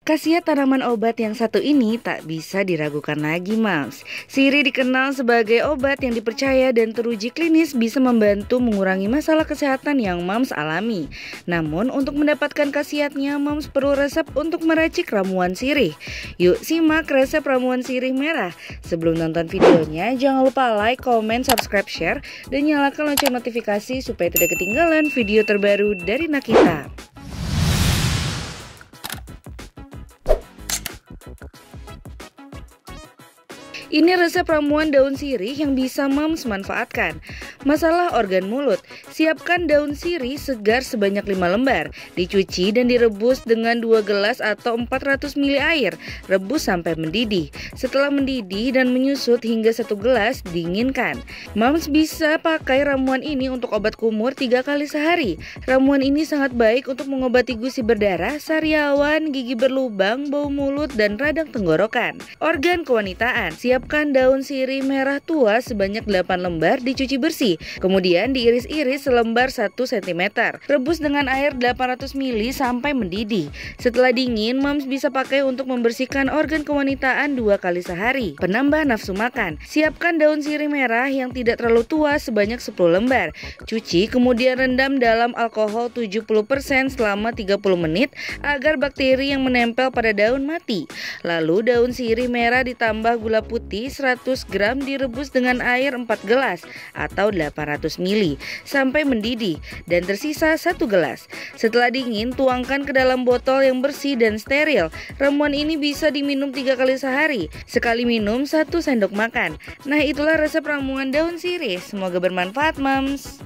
Khasiat tanaman obat yang satu ini tak bisa diragukan lagi, Mams. Sirih dikenal sebagai obat yang dipercaya dan teruji klinis bisa membantu mengurangi masalah kesehatan yang Mams alami. Namun untuk mendapatkan khasiatnya, Mams perlu resep untuk meracik ramuan sirih. Yuk simak resep ramuan sirih merah. Sebelum nonton videonya, jangan lupa like, comment, subscribe, share, dan nyalakan lonceng notifikasi supaya tidak ketinggalan video terbaru dari Nakita. Ini resep ramuan daun sirih yang bisa Mams manfaatkan. Masalah organ mulut. Siapkan daun sirih segar sebanyak 5 lembar. Dicuci dan direbus dengan 2 gelas atau 400 ml air. Rebus sampai mendidih. Setelah mendidih dan menyusut hingga 1 gelas, dinginkan. Mams bisa pakai ramuan ini untuk obat kumur 3 kali sehari. Ramuan ini sangat baik untuk mengobati gusi berdarah, sariawan, gigi berlubang, bau mulut, dan radang tenggorokan. Organ kewanitaan. Siapkan daun sirih merah tua sebanyak 8 lembar dicuci bersih. Kemudian diiris-iris selembar 1 cm. Rebus dengan air 800 ml sampai mendidih. Setelah dingin, Mams bisa pakai untuk membersihkan organ kewanitaan 2 kali sehari. Penambah nafsu makan. Siapkan daun sirih merah yang tidak terlalu tua sebanyak 10 lembar. Cuci kemudian rendam dalam alkohol 70% selama 30 menit agar bakteri yang menempel pada daun mati. Lalu daun sirih merah ditambah gula putih 100 gram direbus dengan air 4 gelas atau 800 ml sampai mendidih dan tersisa 1 gelas. Setelah dingin, tuangkan ke dalam botol yang bersih dan steril. Ramuan ini bisa diminum 3 kali sehari. Sekali minum 1 sendok makan. Nah, itulah resep ramuan daun sirih. Semoga bermanfaat, Mams.